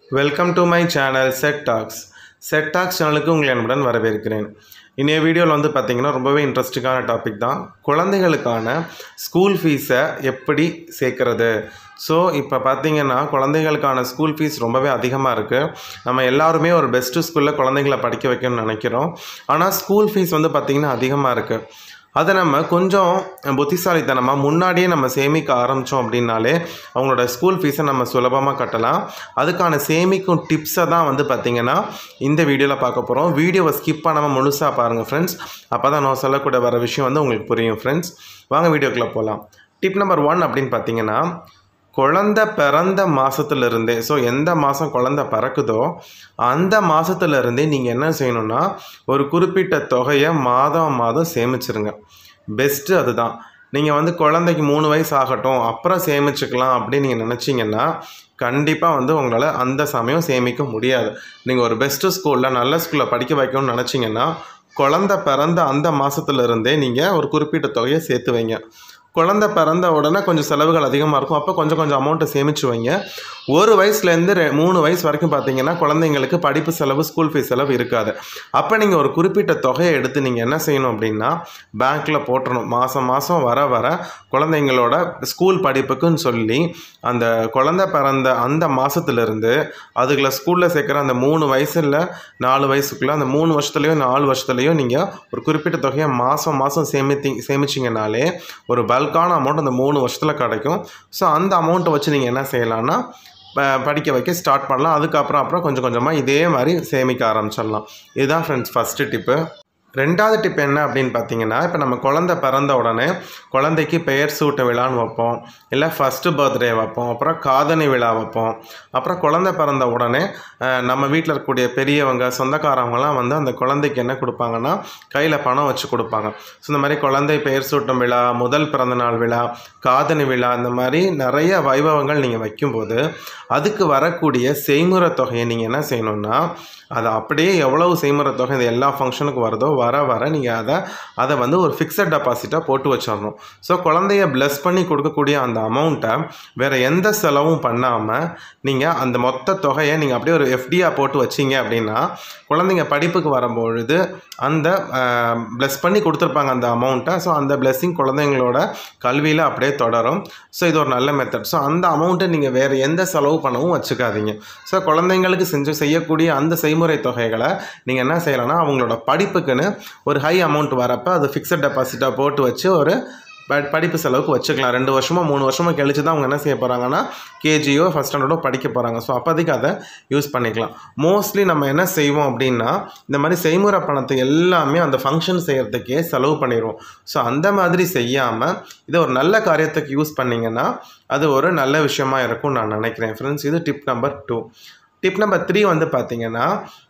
Welcome to my channel setttalks. setttalks சேனலுக்கு உங்களை அன்புடன் வரவேற்கிறேன். இன்றைய வீடியோவில் வந்து பார்த்தீங்கன்னா ரொம்பவே இன்ட்ரெஸ்டிங்கான டாபிக் தான். குழந்தைகளுக்கான ஸ்கூல் ஃபீஸை எப்படி சேர்க்கறது. ஸோ இப்போ பார்த்தீங்கன்னா குழந்தைகளுக்கான ஸ்கூல் ஃபீஸ் ரொம்பவே அதிகமாக இருக்குது. நம்ம எல்லாருமே ஒரு பெஸ்ட்டு ஸ்கூலில் குழந்தைங்களை படிக்க வைக்கணும்னு நினைக்கிறோம். ஆனால் ஸ்கூல் ஃபீஸ் வந்து பார்த்திங்கன்னா அதிகமாக இருக்குது. அதை நம்ம கொஞ்சம் புத்திசாலித்தனமாக முன்னாடியே நம்ம சேமிக்க ஆரம்பித்தோம் அப்படின்னாலே அவங்களோட ஸ்கூல் ஃபீஸை நம்ம சுலபமாக கட்டலாம். அதுக்கான சேமிக்கும் டிப்ஸை தான் வந்து பார்த்திங்கன்னா இந்த வீடியோவில் பார்க்க போகிறோம். வீடியோவை ஸ்கிப் பண்ணாமல் முழுசாக பாருங்கள் ஃப்ரெண்ட்ஸ். அப்போ தான் நான் சொல்லக்கூடிய வர விஷயம் வந்து உங்களுக்கு புரியும் ஃப்ரெண்ட்ஸ். வாங்க வீடியோக்குள்ளே போகலாம். டிப் நம்பர் 1 அப்படின்னு பார்த்தீங்கன்னா, குழந்தை பிறந்த மாதத்துலேருந்தே, ஸோ எந்த மாதம் குழந்தை பிறக்குதோ அந்த மாதத்துலேருந்தே நீங்கள் என்ன செய்யணுன்னா ஒரு குறிப்பிட்ட தொகையை மாதம் சேமிச்சிருங்க. பெஸ்ட்டு அதுதான். நீங்கள் வந்து குழந்தைக்கு 3 வயசு ஆகட்டும் அப்புறம் சேமிச்சுக்கலாம் அப்படின்னு நீங்கள் நினச்சிங்கன்னா கண்டிப்பாக வந்து உங்களால் அந்த சமயம் சேமிக்க முடியாது. நீங்கள் ஒரு பெஸ்ட்டு ஸ்கூலில் நல்ல ஸ்கூலில் படிக்க வைக்கணும்னு நினச்சிங்கன்னா குழந்தை பிறந்த அந்த மாதத்துலேருந்தே நீங்கள் ஒரு குறிப்பிட்ட தொகையை சேர்த்து வைங்க. குழந்தை பிறந்த உடனே கொஞ்சம் செலவுகள் அதிகமாக இருக்கும். அப்போ கொஞ்சம் அமௌண்ட்டை சேமிச்சு வைங்க. 1 வயசுலேருந்து 3 வயசு வரைக்கும் பார்த்தீங்கன்னா குழந்தைங்களுக்கு படிப்பு செலவு, ஸ்கூல் ஃபீஸ் செலவு இருக்காது. அப்போ நீங்கள் ஒரு குறிப்பிட்ட தொகையை எடுத்து நீங்கள் என்ன செய்யணும் அப்படின்னா பேங்க்கில் போட்டுறணும். மாதம் வர குழந்தைங்களோட ஸ்கூல் படிப்புக்குன்னு சொல்லி அந்த குழந்தை பிறந்த அந்த மாதத்துலேருந்து அதுகளை ஸ்கூலில் சேர்க்குற அந்த 3 வயசில் 4 வயசுக்குள்ளே அந்த 3 வருஷத்துலேயோ 4 வருஷத்துலேயோ நீங்கள் ஒரு குறிப்பிட்ட தொகையை மாதம் சேமிச்சிங்கனாலே ஒரு பல்கான அமௌண்ட் அந்த 3 வருஷத்தில் கிடைக்கும். ஸோ அந்த அமௌண்ட்டை வச்சு நீங்கள் என்ன செய்யலாம்னா படிக்க வைக்க ஸ்டார்ட் பண்ணலாம். அதுக்கப்புறம் கொஞ்சம் கொஞ்சமாக இதே மாதிரி சேமிக்க ஆரம்பிச்சிடலாம். இதுதான் ஃப்ரெண்ட்ஸ் ஃபஸ்ட்டு டிப்பு. 2வது டிப் என்ன அப்படின்னு பார்த்தீங்கன்னா, இப்போ நம்ம குழந்தை பிறந்த உடனே குழந்தைக்கு பெயர் சூட்ட விழான்னு வைப்போம், இல்லை ஃபஸ்ட்டு பர்த்டே வைப்போம், அப்புறம் காதணி விழா வைப்போம். அப்புறம் குழந்தை பிறந்த உடனே நம்ம வீட்டில் இருக்கக்கூடிய பெரியவங்க சொந்தக்காரவங்களாம் வந்து அந்த குழந்தைக்கு என்ன கொடுப்பாங்கன்னா கையில் பணம் வச்சு கொடுப்பாங்க. ஸோ இந்த மாதிரி குழந்தை பெயர் சூட்டும் விழா, முதல் பிறந்தநாள் விழா, காதணி விழா, இந்த மாதிரி நிறைய வைபவங்கள் நீங்கள் வைக்கும்போது அதுக்கு வரக்கூடிய செய்முறை தொகையை நீங்கள் என்ன செய்யணுன்னா அதை அப்படியே எவ்வளவு செய்முறை தொகை இந்த எல்லா ஃபங்க்ஷனுக்கும் வருதோ வர நீங்கள் அதை வந்து ஒரு ஃபிக்ஸட் டெபாசிட்டாக போட்டு வச்சிடணும். ஸோ குழந்தைய ப்ளஸ் பண்ணி கொடுக்கக்கூடிய அந்த அமௌண்ட்டை வேறு எந்த செலவும் பண்ணாமல் நீங்கள் அந்த மொத்த தொகையை நீங்கள் அப்படியே ஒரு எஃப்டியாக போட்டு வச்சிங்க அப்படின்னா குழந்தைங்க படிப்புக்கு வரும்பொழுது அந்த ப்ளஸ் பண்ணி கொடுத்துருப்பாங்க அந்த அமௌண்ட்டை. ஸோ அந்த ப்ளஸ்ஸிங் குழந்தைங்களோட கல்வியில் அப்படியே தொடரும். ஸோ இது ஒரு நல்ல மெத்தட். ஸோ அந்த அமௌண்ட்டை நீங்கள் வேறு எந்த செலவு பண்ணவும் வச்சுக்காதீங்க. ஸோ குழந்தைங்களுக்கு செய்யக்கூடிய அந்த செய்முறை தொகைகளை நீங்கள் என்ன செய்யலாம்னா அவங்களோட படிப்புக்குன்னு ஒரு ஹை அமௌண்ட் வரப்போ அது ஃபிக்ஸட் டெபாசிட்டாக போட்டு வச்சு ஒரு படிப்பு செலவுக்கு வச்சுக்கலாம். 2 வருஷமோ 3 வருஷமோ கழிச்சு தான் அவங்க என்ன செய்ய போகிறாங்கன்னா கேஜியோ ஃபஸ்ட் ஸ்டாண்டர்டோ படிக்க போகிறாங்க. ஸோ அப்போதைக்கு அதை யூஸ் பண்ணிக்கலாம். மோஸ்ட்லி நம்ம என்ன செய்வோம் அப்படின்னா இந்த மாதிரி செய்முறை பணத்தை எல்லாமே அந்த ஃபங்க்ஷன் செய்கிறதுக்கே செலவு பண்ணிடுவோம். ஸோ அந்த மாதிரி செய்யாமல் இதை ஒரு நல்ல காரியத்துக்கு யூஸ் பண்ணிங்கன்னா அது ஒரு நல்ல விஷயமா இருக்கும்னு நான் நினைக்கிறேன் ஃப்ரெண்ட்ஸ். இது டிப் நம்பர் 2. டிப் நம்பர் 3 வந்து பார்த்தீங்கன்னா,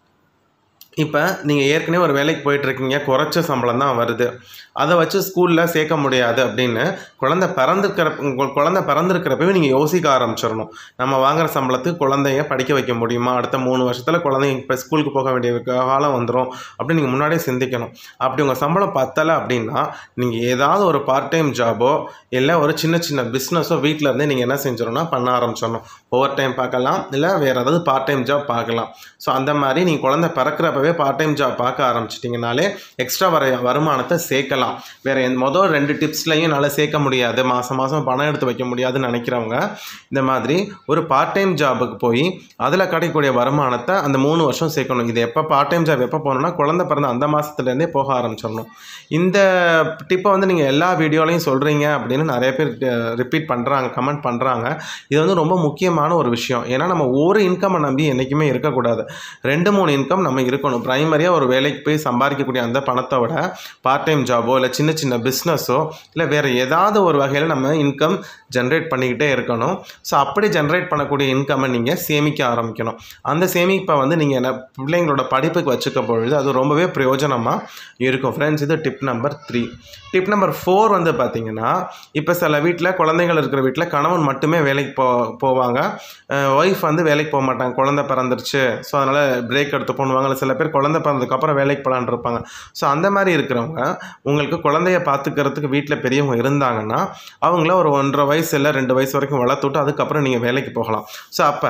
இப்போ நீங்கள் ஏற்கனவே ஒரு வேலைக்கு போயிட்டுருக்கீங்க, குறைச்ச சம்பளம் தான் வருது, அதை வச்சு ஸ்கூலில் சேர்க்க முடியாது அப்படின்னு குழந்தை பிறந்திருக்கிறப்பவே நீங்கள் யோசிக்க ஆரம்பிச்சிடணும். நம்ம வாங்குகிற சம்பளத்துக்கு குழந்தைய படிக்க வைக்க முடியுமா, அடுத்த 3 வருஷத்தில் குழந்தைங்க இப்போ ஸ்கூலுக்கு போக வேண்டிய காலம் வந்துடும் அப்படின்னு நீங்கள் முன்னாடியே சிந்திக்கணும். அப்படி உங்கள் சம்பளம் பத்தலை அப்படின்னா நீங்கள் ஏதாவது ஒரு பார்ட் டைம் ஜாபோ இல்லை ஒரு சின்ன பிஸ்னஸோ வீட்டில் இருந்தே நீங்கள் என்ன செஞ்சிடணும்னா பண்ண ஆரம்பிச்சிடணும். ஓவர் டைம் பார்க்கலாம், இல்லை வேறு ஏதாவது பார்ட் டைம் ஜாப் பார்க்கலாம். ஸோ அந்த மாதிரி நீங்கள் குழந்தை பிறக்கிறப்பவே பார்ட் டைம் ஜாப் பார்க்க ஆரம்பிச்சிட்டிங்கனாலே எக்ஸ்ட்ரா வருமானத்தை சேர்க்கலாம். வேறு மொதல் 2 டிப்ஸ்லையும் என்னால் சேர்க்க முடியாது, மாதம் பணம் எடுத்து வைக்க முடியாதுன்னு நினைக்கிறவங்க இந்த மாதிரி ஒரு பார்ட் டைம் ஜாபுக்கு போய் அதில் கிடைக்கக்கூடிய வருமானத்தை அந்த 3 வருஷம் சேர்க்கணும். இது எப்போ பார்ட் டைம் ஜாப் எப்போ போகணுன்னா குழந்தை பிறந்த அந்த மாதத்துலேருந்தே போக ஆரம்பிச்சிடணும். இந்த டிப்பை வந்து நீங்கள் எல்லா வீடியோலையும் சொல்கிறீங்க அப்படின்னு நிறைய பேர் ரிப்பீட் பண்ணுறாங்க, கமெண்ட் பண்ணுறாங்க. இது வந்து ரொம்ப முக்கியமான ஒரு விஷயம். ஏன்னா நம்ம ஒரு இன்கம்மை நம்பி என்றைக்குமே இருக்கக்கூடாது. 2-3 இன்கம் நம்ம இருக்கணும். ப்ரைமரியாக ஒரு வேலைக்கு போய் சம்பாதிக்கக்கூடிய அந்த பணத்தை விட பார்ட் டைம் ஜாபோ இல்லை சின்ன பிஸ்னஸோ இல்லை வேறு ஏதாவது ஒரு வகையில் நம்ம இன்கம் ஜென்ரேட் பண்ணிக்கிட்டே இருக்கணும். ஸோ அப்படி ஜென்ரேட் பண்ணக்கூடிய இன்கம்மை நீங்கள் சேமிக்க ஆரம்பிக்கணும். அந்த சேமிப்பை வந்து நீங்கள் என்ன பிள்ளைங்களோட படிப்புக்கு வச்சுக்க பொழுது அது ரொம்பவே பிரயோஜனமாக இருக்கும் ஃப்ரெண்ட்ஸ். இது டிப் நம்பர் 3. டிப் நம்பர் 4 வந்து பார்த்திங்கன்னா, இப்போ சில வீட்டில் குழந்தைகள் இருக்கிற வீட்டில் கணவன் மட்டுமே வேலைக்கு போவாங்க, ஒய்ஃப் வந்து வேலைக்கு போக மாட்டாங்க. குழந்தை பிறந்துருச்சு ஸோ அதனால் பிரேக் எடுத்து போடுவாங்க. சில பேர் குழந்தை பிறந்ததுக்கப்புறம் வேலைக்கு போகலான்னு இருப்பாங்க. ஸோ அந்த மாதிரி இருக்கிறவங்க உங்களுக்கு குழந்தைய பார்த்துக்கிறதுக்கு வீட்டில் பெரியவங்க இருந்தாங்கன்னா அவங்கள ஒரு 1.5 வயசு இல்லை 2 வயசு வரைக்கும் வளர்த்துட்டு அதுக்கப்புறம் நீங்கள் வேலைக்கு போகலாம். ஸோ அப்போ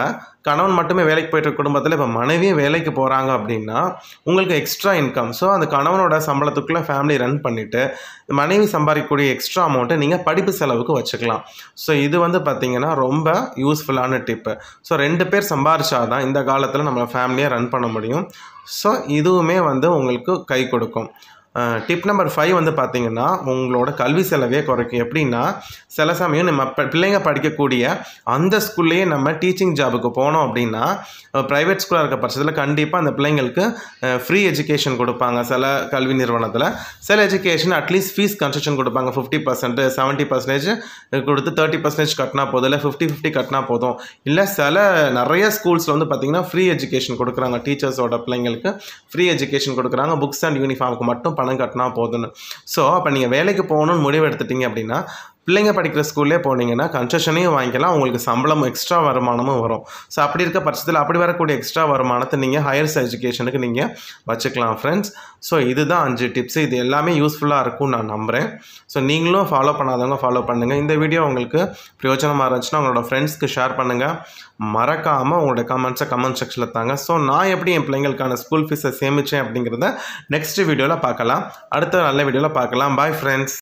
கணவன் மட்டுமே வேலைக்கு போயிட்டு இருக்க குடும்பத்தில் இப்போ மனைவியும் வேலைக்கு போகிறாங்க அப்படின்னா உங்களுக்கு எக்ஸ்ட்ரா இன்கம். ஸோ அந்த கணவனோட சம்பளத்துக்குள்ளே ஃபேமிலி ரன் பண்ணிவிட்டு மனைவி சம்பாதிக்கக்கூடிய எக்ஸ்ட்ரா அமௌண்ட்டை நீங்கள் படிப்பு செலவுக்கு வச்சுக்கலாம். ஸோ இது வந்து பார்த்திங்கன்னா ரொம்ப யூஸ்ஃபுல்லான டிப்பு. ஸோ 2 பேர் சம்பாரிச்சாதான் இந்த காலத்தில் நம்ம ஃபேமிலியை ரன் பண்ண முடியும். ஸோ இதுவுமே வந்து உங்களுக்கு கை கொடுக்கும். டிப் நம்பர் 5 வந்து பார்த்திங்கன்னா உங்களோட கல்வி செலவே குறைக்கும். எப்படின்னா சில சமயம் நம்ம பிள்ளைங்க படிக்கக்கூடிய அந்த ஸ்கூல்லையே நம்ம டீச்சிங் ஜாபுக்கு போனோம் அப்படின்னா ப்ரைவேட் ஸ்கூலாக இருக்க பட்சத்தில் கண்டிப்பாக அந்த பிள்ளைங்களுக்கு ஃப்ரீ எஜுகேஷன் கொடுப்பாங்க. சில கல்வி நிறுவனத்தில் சில எஜுகேஷன் அட்லீஸ்ட் ஃபீஸ் கன்செஷன் கொடுப்பாங்க. 50%, 70% கொடுத்து 30% கட்டினா போதும், இல்லை 50-50 கட்டினா போதும். இல்லை நிறைய ஸ்கூல்ஸில் வந்து பார்த்திங்கன்னா ஃப்ரீ எஜுகேஷன் கொடுக்குறாங்க. டீச்சர்ஸோட பிள்ளைங்களுக்கு ஃப்ரீ எஜுகேஷன் கொடுக்குறாங்க. புக்ஸ் அண்ட் யூனிஃபார்முக்கு மட்டும் பணம் கட்டினா போதுன்னு. ஸோ அப்போ நீங்கள் வேலைக்கு போகணுன்னு முடிவு எடுத்துட்டீங்க அப்படின்னா பிள்ளைங்க படிக்கிற ஸ்கூல்லே போனீங்கன்னா கன்செஷனையும் வாங்கிக்கலாம், உங்களுக்கு சம்பளமும் எக்ஸ்ட்ரா வருமானமும் வரும். ஸோ அப்படி இருக்க பட்சத்தில் அப்படி வரக்கூடிய எக்ஸ்ட்ரா வருமானத்தை நீங்கள் ஹையர் எஜுகேஷனுக்கு நீங்கள் வச்சுக்கலாம் ஃப்ரெண்ட்ஸ். ஸோ இதுதான் 5 டிப்ஸு. இது எல்லாமே யூஸ்ஃபுல்லாக இருக்கும்னு நான் நம்புகிறேன். ஸோ நீங்களும் ஃபாலோ பண்ணாதவங்க ஃபாலோ பண்ணுங்கள். இந்த வீடியோ உங்களுக்கு பிரயோஜனமாக இருந்துச்சுன்னா உங்களோட ஃப்ரெண்ட்ஸ்க்கு ஷேர் பண்ணுங்கள். மறக்காமல் உங்களோட கமெண்ட் செக்ஷனில் தாங்க. ஸோ நான் எப்படி என் பிள்ளைங்களுக்கான ஸ்கூல் ஃபீஸை சேமித்தேன் அப்படிங்கிறத நெக்ஸ்ட் வீடியோவில் பார்க்கலாம். அடுத்த நல்ல வீடியோவில் பார்க்கலாம். Bye friends.